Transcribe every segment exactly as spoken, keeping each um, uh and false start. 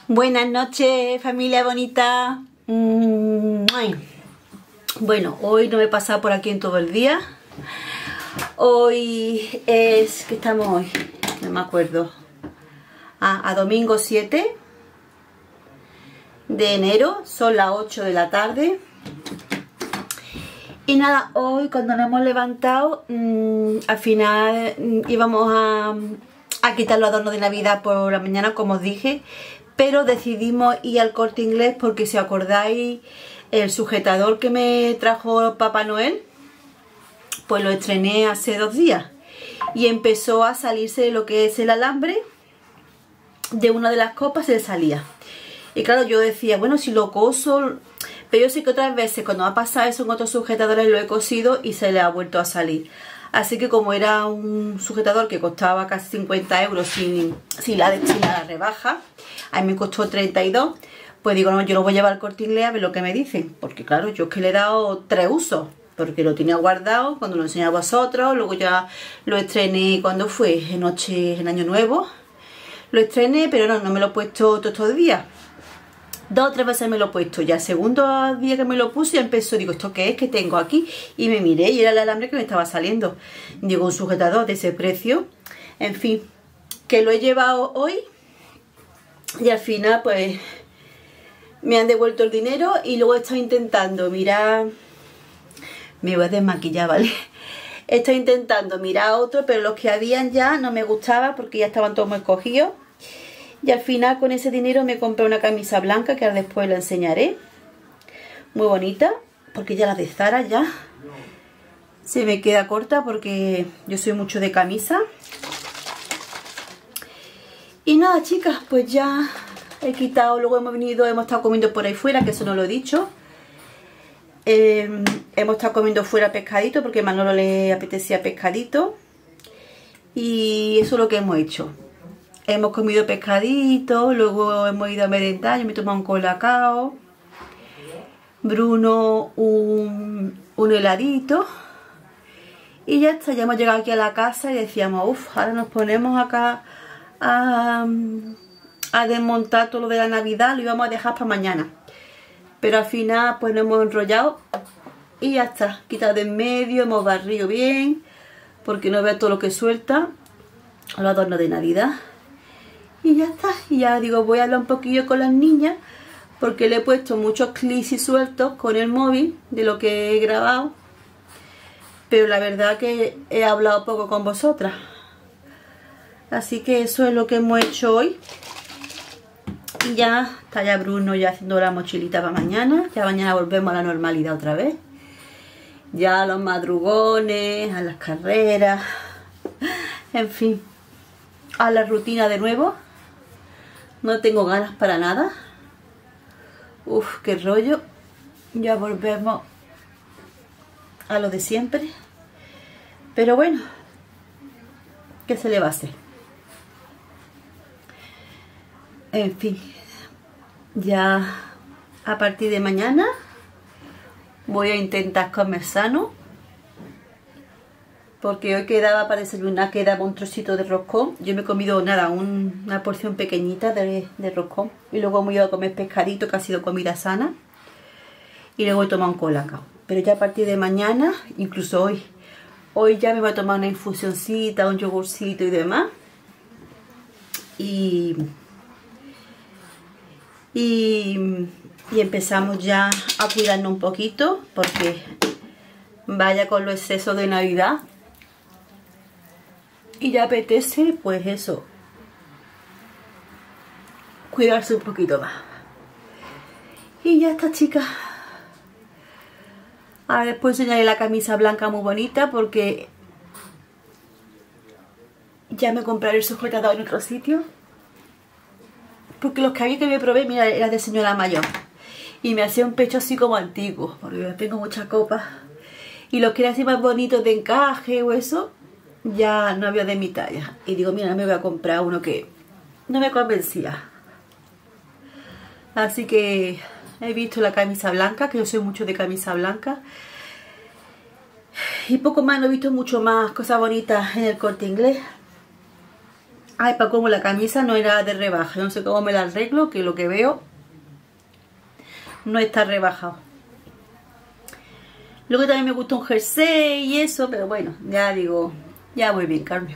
Buenas noches, familia bonita. Bueno, hoy no me he pasado por aquí en todo el día. Hoy es... ¿qué estamos hoy? No me acuerdo. Ah, a domingo siete de enero. Son las ocho de la tarde. Y nada, hoy cuando nos hemos levantado, mmm, al final mmm, íbamos a, a quitar los adornos de Navidad por la mañana, como os dije. Pero decidimos ir al Corte Inglés porque, si acordáis, el sujetador que me trajo Papá Noel, pues lo estrené hace dos días. Y empezó a salirse lo que es el alambre de una de las copas, se le salía. Y claro, yo decía, bueno, si lo coso... Pero yo sé que otras veces cuando me ha pasado eso en otros sujetadores lo he cosido y se le ha vuelto a salir. Así que como era un sujetador que costaba casi cincuenta euros sin, sin, la, sin la rebaja, a mí me costó treinta y dos, pues digo, no, yo lo voy a llevar al Corte Inglés a ver lo que me dicen. Porque claro, yo es que le he dado tres usos, porque lo tenía guardado cuando lo enseñé a vosotros, luego ya lo estrené cuando fue, en noche, en Año Nuevo. Lo estrené, pero no, no me lo he puesto todos estos días. Dos o tres veces me lo he puesto. Ya el segundo día que me lo puse ya empezó. Digo, ¿esto qué es que tengo aquí? Y me miré y era el alambre que me estaba saliendo. Digo, un sujetador de ese precio. En fin, que lo he llevado hoy. Y al final pues me han devuelto el dinero. Y luego he estado intentando mirar... Me voy a desmaquillar, ¿vale? He estado intentando mirar otro, pero los que habían ya no me gustaba porque ya estaban todos muy escogidos. Y al final con ese dinero me compré una camisa blanca que ahora después la enseñaré. Muy bonita, porque ya la de Zara ya se me queda corta porque yo soy mucho de camisa. Y nada, chicas, pues ya he quitado, luego hemos venido, hemos estado comiendo por ahí fuera, que eso no lo he dicho. Eh, hemos estado comiendo fuera pescadito porque a Manolo le apetecía pescadito. Y eso es lo que hemos hecho. Hemos comido pescadito, luego hemos ido a merendar, yo me he tomado un colacao, Bruno un, un heladito y ya está, ya hemos llegado aquí a la casa y decíamos, uff, ahora nos ponemos acá a, a desmontar todo lo de la Navidad, lo íbamos a dejar para mañana. Pero al final pues nos hemos enrollado y ya está, quitado de en medio, hemos barrido bien, porque no vea todo lo que suelta, los adornos de Navidad. Y ya está, y ya digo, voy a hablar un poquillo con las niñas porque le he puesto muchos clips y sueltos con el móvil de lo que he grabado, pero la verdad que he hablado poco con vosotras. Así que eso es lo que hemos hecho hoy. Y ya está ya Bruno ya haciendo la mochilita para mañana. Ya mañana volvemos a la normalidad otra vez. Ya a los madrugones, a las carreras, en fin, a la rutina de nuevo. No tengo ganas para nada. Uf, qué rollo. Ya volvemos a lo de siempre. Pero bueno, ¿qué se le va a hacer? En fin, ya a partir de mañana voy a intentar comer sano. Porque hoy quedaba para desayunar, quedaba un trocito de roscón. Yo me he comido nada, un, una porción pequeñita de, de roscón. Y luego hemos ido a comer pescadito, que ha sido comida sana. Y luego he tomado un colacao. Pero ya a partir de mañana, incluso hoy, hoy ya me voy a tomar una infusioncita, un yogurcito y demás. Y, y, y empezamos ya a cuidarnos un poquito, porque vaya con los excesos de Navidad. Y ya apetece, pues eso, cuidarse un poquito más. Y ya está, chicas. Ahora después enseñaré la camisa blanca muy bonita porque ya me compraré el sujetador en otro sitio. Porque los que había que me probé, mira, era de señora mayor. Y me hacía un pecho así como antiguo, porque yo tengo muchas copas. Y los que eran así más bonitos de encaje o eso, ya no había de mi talla. Y digo, mira, me voy a comprar uno que no me convencía. Así que he visto la camisa blanca, que yo soy mucho de camisa blanca. Y poco más, no he visto mucho más cosas bonitas en el Corte Inglés. Ay, para como la camisa no era de rebaja. No sé cómo me la arreglo, que lo que veo no está rebajado. Luego también me gusta un jersey y eso, pero bueno, ya digo, ya voy bien, Carmen.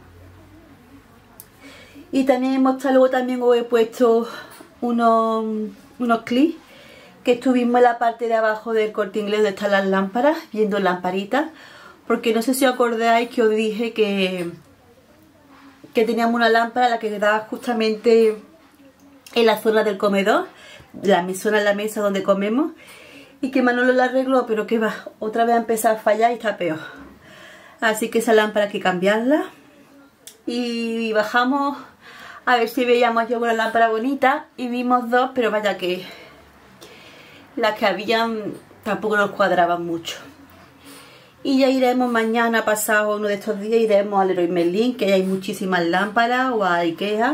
Y también he mostrado, luego también os he puesto unos, unos clips que estuvimos en la parte de abajo del Corte Inglés donde están las lámparas, viendo lamparitas, porque no sé si os acordáis que os dije que, que teníamos una lámpara la que quedaba justamente en la zona del comedor, la zona de la mesa donde comemos, y que Manolo la arregló, pero que va, otra vez a empezar a fallar y está peor. Así que esa lámpara hay que cambiarla. Y bajamos a ver si veíamos yo una lámpara bonita y vimos dos, pero vaya que las que habían tampoco nos cuadraban mucho. Y ya iremos mañana, pasado uno de estos días, iremos al Leroy Merlin, que hay muchísimas lámparas, o a Ikea,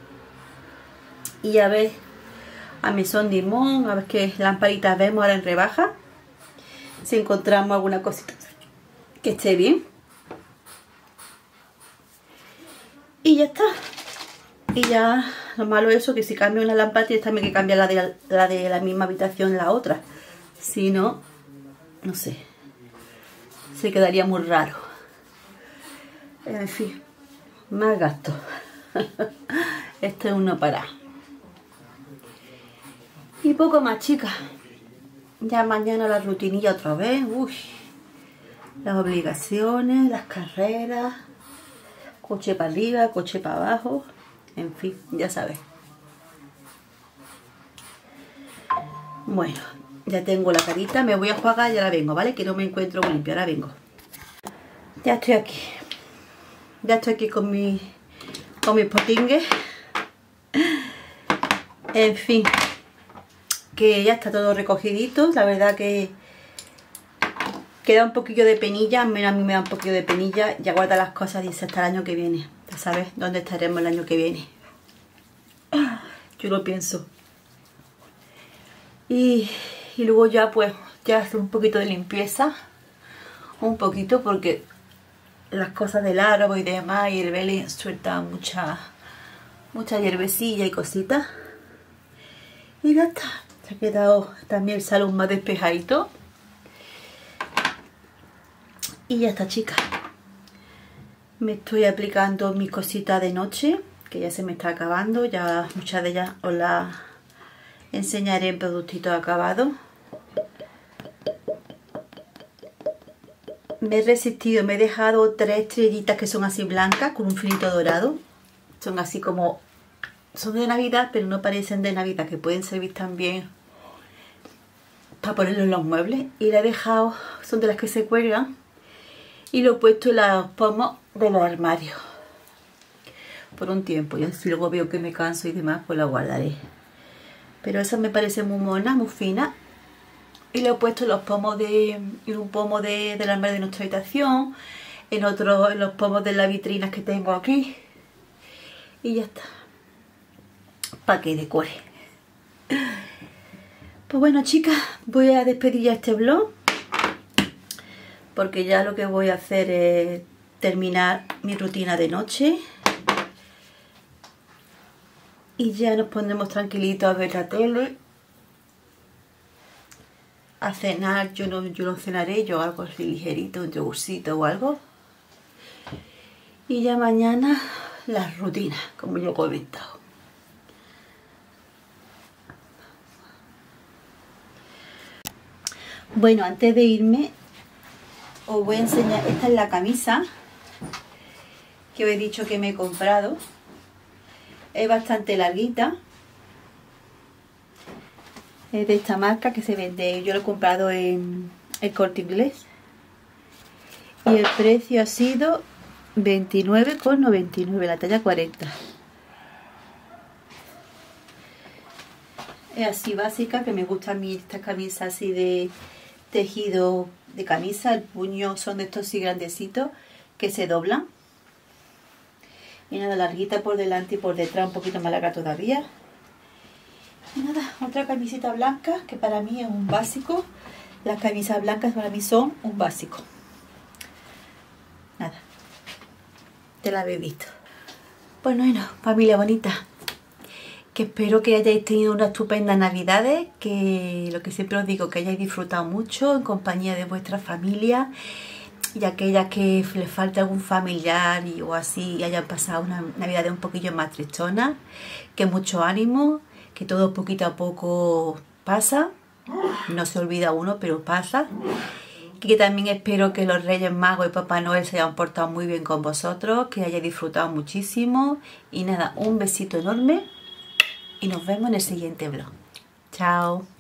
y a ver a Maison Dimon, a ver qué lamparitas vemos ahora en rebaja, si encontramos alguna cosita que esté bien. Y ya está. Y ya, lo malo es eso, que si cambio una lámpara tienes también que cambiar la de la, de la misma habitación la otra. Si no, no sé, se quedaría muy raro. En fin, más gasto. Esto es uno para. Y poco más, chicas. Ya mañana la rutinilla otra vez. Uy, las obligaciones, las carreras, coche para arriba, coche para abajo. En fin, ya sabes. Bueno, ya tengo la carita. Me voy a jugar y ahora vengo, ¿vale? Que no me encuentro muy limpia. Ahora vengo. Ya estoy aquí. Ya estoy aquí con mi con mis potingues. En fin, que ya está todo recogidito. La verdad que queda un poquillo de penilla. A mí me da un poquillo de penilla. Ya guarda las cosas, dice, hasta el año que viene. Ya sabes dónde estaremos el año que viene. Yo lo pienso. Y, y luego ya pues ya hace un poquito de limpieza. Un poquito porque las cosas del árbol y demás y el belén suelta mucha mucha hierbecilla y cositas. Y ya está. Se ha quedado también el salón más despejadito. Y ya está, chicas. Me estoy aplicando mis cositas de noche, que ya se me está acabando. Ya muchas de ellas os las enseñaré en productitos acabados. Me he resistido, me he dejado tres estrellitas que son así blancas con un filito dorado. Son así como, son de Navidad, pero no parecen de Navidad, que pueden servir también para ponerlo en los muebles. Y la he dejado, son de las que se cuelgan. Y lo he puesto en los pomos de los armarios por un tiempo. Y si luego veo que me canso y demás, pues la guardaré. Pero esa me parece muy mona, muy fina. Y lo he puesto en los pomos de, en un pomo de, del armario de nuestra habitación, en otro, en los pomos de las vitrinas que tengo aquí. Y ya está. Para que decore. Pues bueno, chicas, voy a despedir ya este vlog, porque ya lo que voy a hacer es terminar mi rutina de noche. Y ya nos pondremos tranquilitos a ver la tele. A cenar, yo no, yo no cenaré, yo algo así ligerito, un yogurcito o algo. Y ya mañana las rutinas, como yo he comentado. Bueno, antes de irme, os voy a enseñar, esta es la camisa que os he dicho que me he comprado. Es bastante larguita. Es de esta marca que se vende, yo lo he comprado en el Corte Inglés. Y el precio ha sido veintinueve con noventa y nueve, la talla cuarenta. Es así básica, que me gusta a mí esta camisa así de tejido de camisa. El puño son de estos así grandecitos que se doblan. Y nada, larguita por delante y por detrás, un poquito más larga todavía. Y nada, otra camiseta blanca que para mí es un básico. Las camisas blancas para mí son un básico. Nada, te la habéis visto. Bueno, bueno, familia bonita, que espero que hayáis tenido unas estupendas navidades, que lo que siempre os digo, que hayáis disfrutado mucho en compañía de vuestra familia, y aquellas que les falta algún familiar y, o así y hayan pasado una navidad un poquillo más tristona, que mucho ánimo, que todo poquito a poco pasa, no se olvida uno, pero pasa. Que también espero que los Reyes Magos y Papá Noel se hayan portado muy bien con vosotros, que hayáis disfrutado muchísimo. Y nada, un besito enorme y nos vemos en el siguiente vlog. Chao.